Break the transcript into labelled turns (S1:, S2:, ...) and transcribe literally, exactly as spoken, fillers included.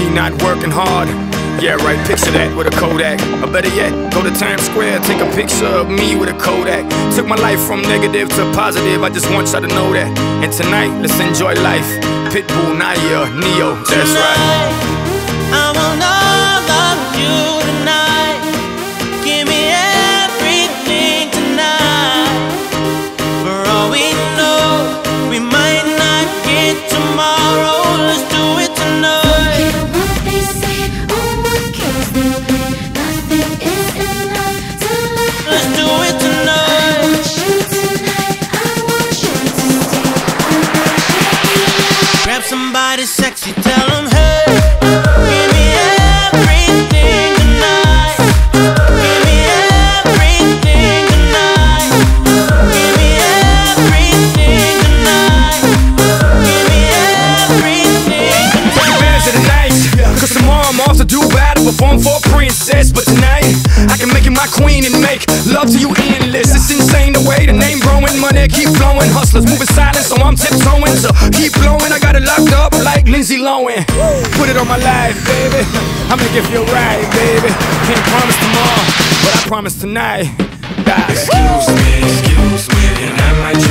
S1: me not working hard. Yeah, right, picture that with a Kodak. Or better yet, go to Times Square, take a picture of me with a Kodak. Took my life from negative to positive, I just want y'all to know that. And tonight, let's enjoy life. Pitbull, Naya, Neo, that's right.
S2: I want all of you tonight. Give me everything tonight. For all we know, we might not get tomorrow. Let's do it tonight. Somebody sexy, tell them, hey, give me everything tonight. Give me everything tonight. Give me everything tonight. Give me everything tonight.
S1: Take advantage of the night, cause tomorrow I'm off to do battle, perform for a princess. But tonight, I can make you my queen and make love to you endless. It's insane the way the name growing, money keep flowing. Hustlers moving silent, so I'm tiptoeing. So keep blowing, I got it locked up like Lindsay Lohan. Put it on my life, baby, I'ma give you a ride, baby. Can't promise tomorrow, but I promise tonight. God.
S3: Excuse me, excuse me, and I might